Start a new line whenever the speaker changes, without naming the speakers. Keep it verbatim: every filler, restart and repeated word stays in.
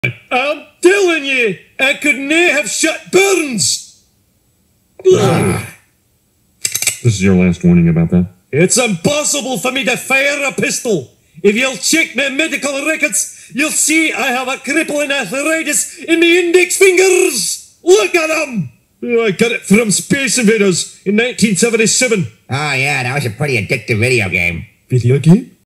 I'm telling you, I could nae have shut Burns.
Ah. This is your last warning about that?
It's impossible for me to fire a pistol. If you'll check my medical records, you'll see I have a crippling arthritis in my index fingers. Look at them. Oh, I got it from Space Invaders in nineteen seventy-seven.
Oh yeah, that was a pretty addictive video game.
Video game?